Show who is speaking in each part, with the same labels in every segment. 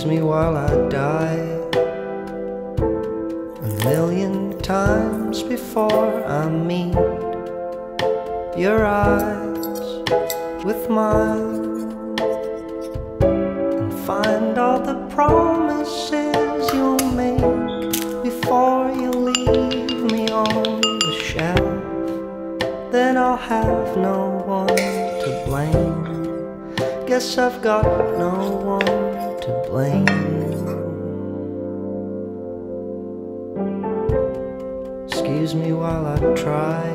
Speaker 1: me while I die a million times before I meet your eyes with mine, and find all the promises you'll make before you leave me on the shelf. Then I'll have no one to blame. Guess I've got no one to blame. Excuse me while I try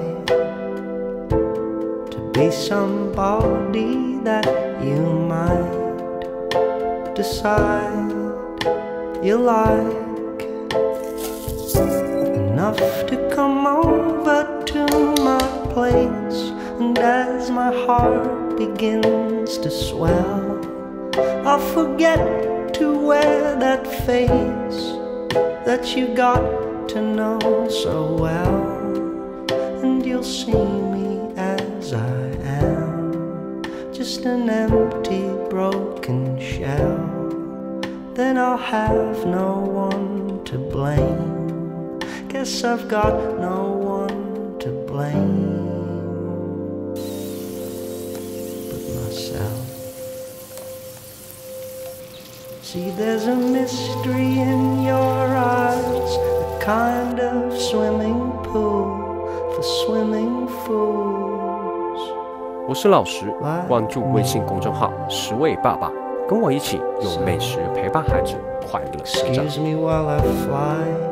Speaker 1: to be somebody that you might decide you like, enough to come over to my place. And as my heart begins to swell, I'll forget to wear that face that you got to know so well. And you'll see me as I am, just an empty broken shell. Then I'll have no one to blame. Guess I've got no one to blame but myself. See, there's a mystery in your eyes, a kind of swimming pool for swimming fools.
Speaker 2: 我是老石，关注微信公众号“石伟爸爸”，跟我一起用美食陪伴孩子快乐成长。
Speaker 1: Excuse me while I fly